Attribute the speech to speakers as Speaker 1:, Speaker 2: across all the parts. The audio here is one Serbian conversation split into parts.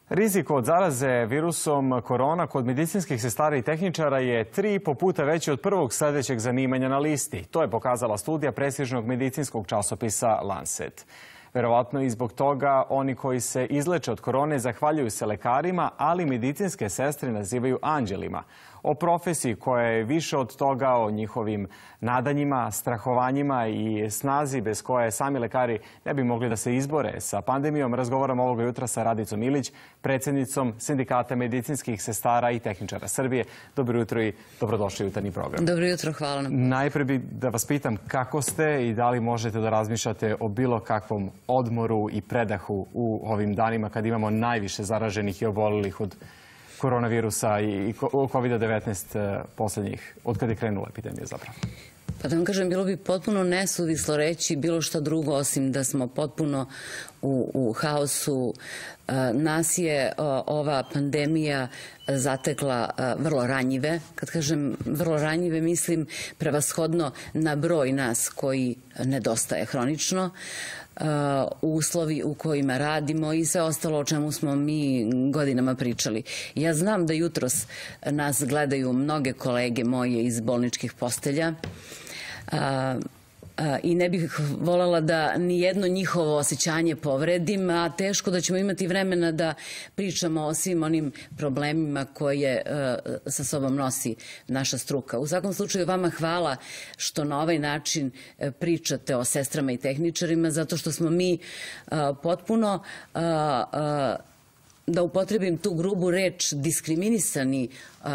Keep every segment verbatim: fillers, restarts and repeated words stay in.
Speaker 1: Rizik od zaraze virusom korona kod medicinskih sestara i tehničara je tri i po puta veći od prvog sledećeg zanimanja na listi. To je pokazala studija prestižnog medicinskog časopisa Lancet. Verovatno i zbog toga oni koji se izleče od korone zahvaljuju se lekarima, ali medicinske sestre nazivaju anđelima. O profesiji koja je više od toga, o njihovim nadanjima, strahovanjima i snazi bez koje sami lekari ne bi mogli da se izbore sa pandemijom, razgovaramo ovoga jutra sa Radicom Ilić, predsjednicom Sindikata medicinskih sestara i tehničara Srbije. Dobro jutro i dobrodošli u jutarnji program.
Speaker 2: Dobro jutro, hvala nam.
Speaker 1: Najpre bih da vas pitam kako ste i da li možete da razmišljate o bilo kakvom odmoru i predahu u ovim danima kad imamo najviše zaraženih i obolelih od koronavirusa i kovid devetnaest poslednjih, od kada je krenula epidemija zapravo?
Speaker 2: Pa da vam kažem, bilo bi potpuno nesuvislo reći bilo šta drugo osim da smo potpuno u, u haosu. Nas je ova pandemija zatekla vrlo ranjive. Kad kažem vrlo ranjive, mislim prevashodno na broj nas koji nedostaje hronično, uslovi u kojima radimo i sve ostalo o čemu smo mi godinama pričali. Ja znam da jutros nas gledaju mnoge kolege moje iz bolničkih postelja i ne bih voljela da ni jedno njihovo osjećanje povredim, a teško da ćemo imati vremena da pričamo o svim onim problemima koje sa sobom nosi naša struka. U svakom slučaju vama hvala što na ovaj način pričate o sestrama i tehničarima, zato što smo mi potpuno, da upotrebim tu grubu reč, diskriminisani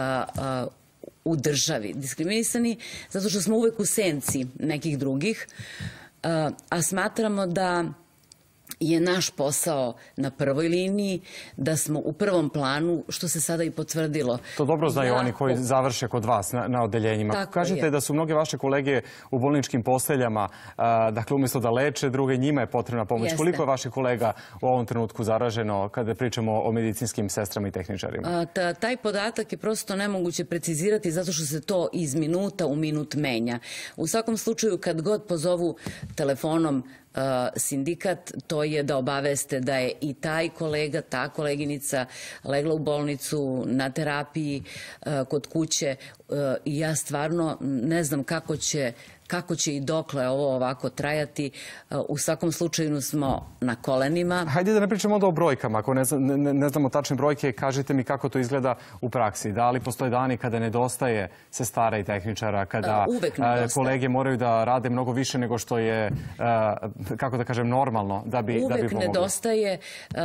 Speaker 2: u državi. Diskriminisani zato što smo uvek u senci nekih drugih, a smatramo da je naš posao na prvoj liniji, da smo u prvom planu, što se sada i potvrdilo.
Speaker 1: To dobro znaju oni koji završe kod vas na odeljenjima. Kažete da su mnoge vaše kolege u bolničkim posteljama, dakle umjesto da leče druge, njima je potrebna pomoć. Koliko je vaših kolega u ovom trenutku zaraženo kada pričamo o medicinskim sestrama i tehničarima?
Speaker 2: Taj podatak je prosto nemoguće precizirati zato što se to iz minuta u minut menja. U svakom slučaju, kad god pozovu telefonom sindikat, to je da obaveste da je i taj kolega, ta koleginica legla u bolnicu, na terapiji, kod kuće i ja stvarno ne znam kako će kako će i dokle ovo ovako trajati. U svakom slučaju smo na kolenima.
Speaker 1: Hajde da ne pričamo onda o brojkama. Ako ne znamo tačne brojke, kažite mi kako to izgleda u praksi. Da li postoje dani kada nedostaje sestara i tehničara, kada kolege moraju da rade mnogo više nego što je, kako da kažem, normalno da bi pomogli?
Speaker 2: Uvek nedostaje.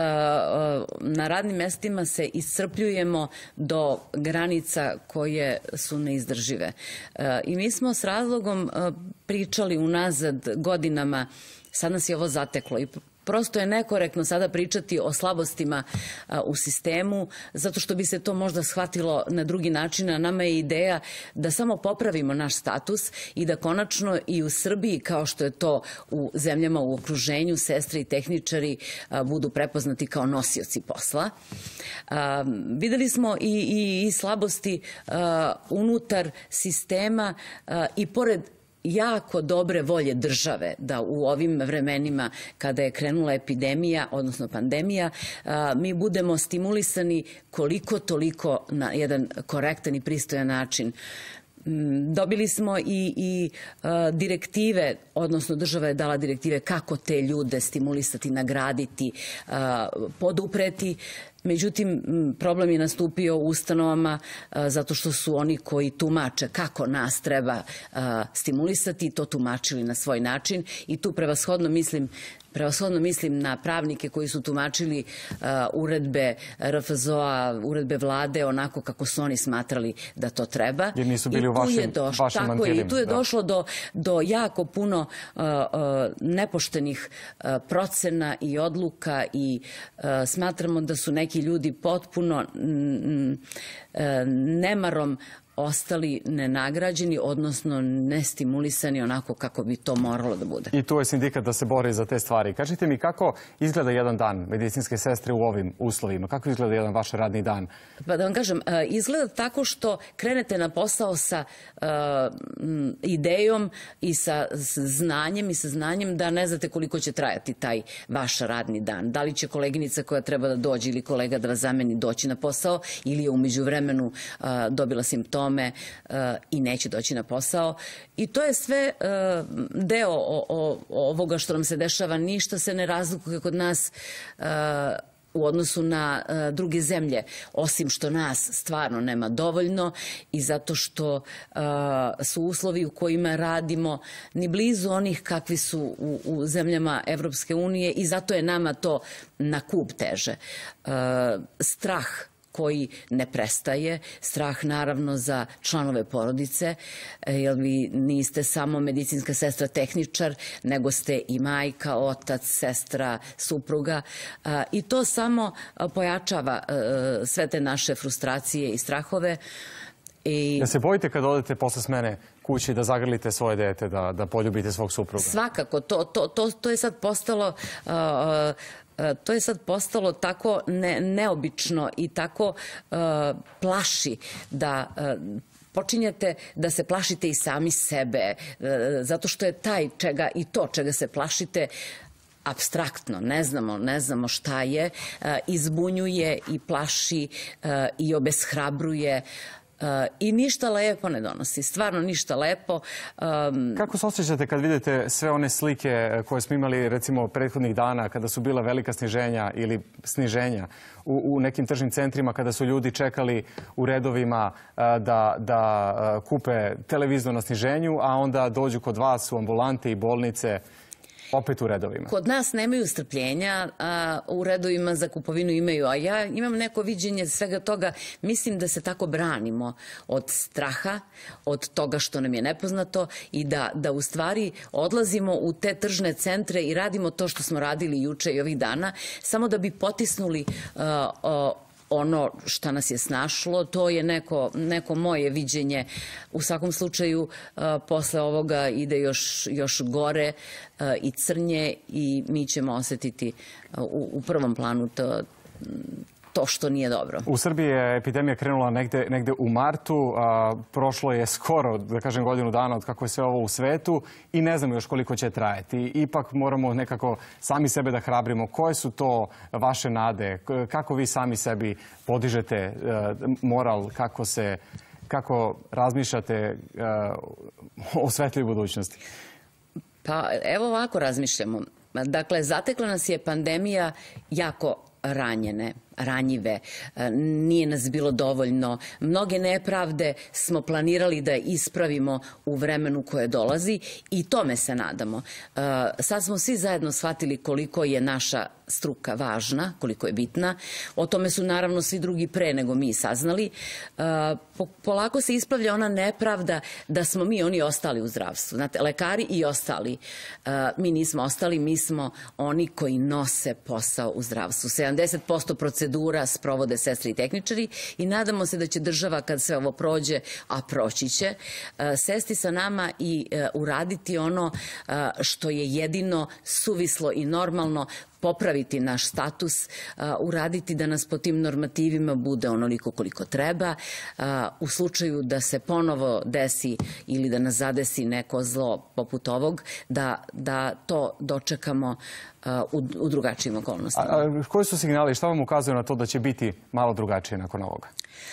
Speaker 2: Na radnim mestima se iscrpljujemo do granica koje su neizdržive. I mi smo s razlogom pričali unazad godinama, sad nas je ovo zateklo i prosto je nekorektno sada pričati o slabostima u sistemu, zato što bi se to možda shvatilo na drugi način, a nama je ideja da samo popravimo naš status i da konačno i u Srbiji, kao što je to u zemljama u okruženju, sestre i tehničari budu prepoznati kao nosioci posla. Videli smo i slabosti unutar sistema i pored jako dobre volje države da u ovim vremenima kada je krenula epidemija, odnosno pandemija, mi budemo stimulisani koliko toliko na jedan korektan i pristojan način. Dobili smo i direktive, odnosno država je dala direktive kako te ljude stimulisati, nagraditi, podupreti. Međutim, problem je nastupio u ustanovama zato što su oni koji tumače kako nas treba stimulisati to tumačili na svoj način i tu prevashodno mislim Prevashodno mislim na pravnike koji su tumačili uredbe R F Z O-a, uredbe vlade onako kako su oni smatrali da to treba.
Speaker 1: Jer nisu bili u vašim mantilima.
Speaker 2: I tu je došlo do jako puno nepoštenih procena i odluka i smatramo da su neki ljudi potpuno nemarom ostali nenagrađeni, odnosno nestimulisani onako kako bi to moralo da bude.
Speaker 1: I tu je sindikat da se bori za te stvari. Kažite mi kako izgleda jedan dan medicinske sestre u ovim uslovima? Kako izgleda jedan vaš radni dan?
Speaker 2: Pa da vam kažem, izgleda tako što krenete na posao sa uh, idejom i sa znanjem i sa znanjem da ne znate koliko će trajati taj vaš radni dan. Da li će koleginica koja treba da dođe ili kolega da vas zameni doći na posao ili je u međuvremenu uh, dobila simptome i neće doći na posao. I to je sve deo ovoga što nam se dešava. Ništa se ne razlikuje kod nas u odnosu na druge zemlje, osim što nas stvarno nema dovoljno i zato što su uslovi u kojima radimo ni blizu onih kakvi su u, u zemljama Evropske unije i zato je nama to na kub teže. Strah koji ne prestaje, strah naravno za članove porodice, jer vi niste samo medicinska sestra tehničar, nego ste i majka, otac, sestra, supruga i to samo pojačava sve te naše frustracije i strahove. I... Da
Speaker 1: se bojite kad odete posle smene kući da zagrlite svoje dete, da, da poljubite svog supruga?
Speaker 2: Svakako, to, to, to, to je sad postalo... Uh, To je sad postalo tako ne, neobično i tako uh, plaši da uh, počinjete da se plašite i sami sebe, uh, zato što je taj čega i to čega se plašite apstraktno, ne znamo, ne znamo šta je, uh, izbunjuje i plaši uh, i obeshrabruje. Uh, I ništa lepo ne donosi, stvarno ništa lepo. Um,
Speaker 1: Kako se osjećate kad vidite sve one slike koje smo imali recimo prethodnih dana kada su bila velika sniženja ili sniženja u, u nekim tržnim centrima kada su ljudi čekali u redovima uh, da, da uh, kupe televizor na sniženju, a onda dođu kod vas u ambulante i bolnice opet u redovima?
Speaker 2: Kod nas nemaju strpljenja, a u redovima za kupovinu imaju, a ja imam neko viđenje svega toga. Mislim da se tako branimo od straha, od toga što nam je nepoznato i da, da u stvari odlazimo u te tržne centre i radimo to što smo radili juče i ovih dana, samo da bi potisnuli uh, uh, ono što nas je snašlo. To je neko, neko moje viđenje. U svakom slučaju, uh, posle ovoga ide još, još gore uh, i crnje i mi ćemo osetiti uh, u, u prvom planu to, to što nije dobro.
Speaker 1: U Srbiji je epidemija krenula negde, negde u martu. A, prošlo je skoro, da kažem, godinu dana od kako je sve ovo u svetu i ne znamo još koliko će trajati. Ipak moramo nekako sami sebe da hrabrimo. Koje su to vaše nade? Kako vi sami sebi podižete uh, moral? Kako, se, kako razmišljate uh, o svetloj budućnosti?
Speaker 2: Pa evo ovako razmišljamo. Dakle, zatekla nas je pandemija jako ranjene, ranjive, nije nas bilo dovoljno. Mnoge nepravde smo planirali da ispravimo u vremenu koje dolazi i tome se nadamo. Sad smo svi zajedno shvatili koliko je naša struka važna, koliko je bitna. O tome su naravno svi drugi pre nego mi saznali. Polako se ispravlja ona nepravda da smo mi oni ostali u zdravstvu. Znate, lekari i ostali. Mi nismo ostali, mi smo oni koji nose posao u zdravstvu. sedamdeset posto procedura sprovode sestre i tehničari i nadamo se da će država, kad sve ovo prođe, a proći će, sesti sa nama i uraditi ono što je jedino suvislo i normalno, popraviti naš status, uraditi da nas po tim normativima bude onoliko koliko treba. U slučaju da se ponovo desi ili da nas zadesi neko zlo poput ovog, da, da to dočekamo u, u drugačijim okolnostima.
Speaker 1: A, a koji su signali, šta vam ukazuju na to da će biti malo drugačije nakon ovoga?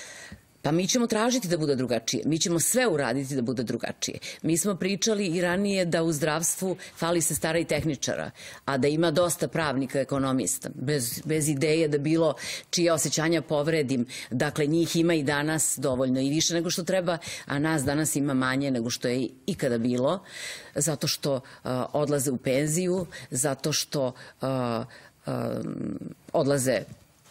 Speaker 2: Pa mi ćemo tražiti da bude drugačije. Mi ćemo sve uraditi da bude drugačije. Mi smo pričali i ranije da u zdravstvu fali sestara i tehničara, a da ima dosta pravnika, ekonomista, bez, bez ideje da bilo čije osjećanja povredim. Dakle, njih ima i danas dovoljno i više nego što treba, a nas danas ima manje nego što je ikada bilo, zato što uh, odlaze u penziju, zato što uh, uh, odlaze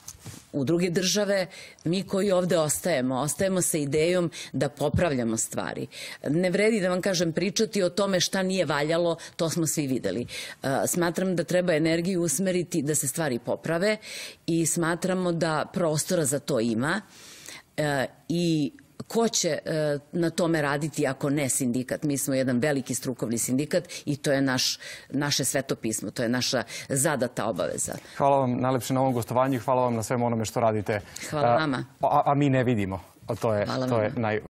Speaker 2: u druge države. Mi koji ovde ostajemo, ostajemo sa idejom da popravljamo stvari. Ne vredi da vam kažem pričati o tome šta nije valjalo, to smo svi videli. Smatram da treba energiju usmeriti da se stvari poprave i smatramo da prostora za to ima i ko će na tome raditi ako ne sindikat? Mi smo jedan veliki strukovni sindikat i to je naš, naše svetopismo, to je naša zadata obaveza.
Speaker 1: Hvala vam najlepše na ovom gostovanju i hvala vam na svemu onome što radite.
Speaker 2: Hvala vama.
Speaker 1: A, a mi ne vidimo. To je, to je naj...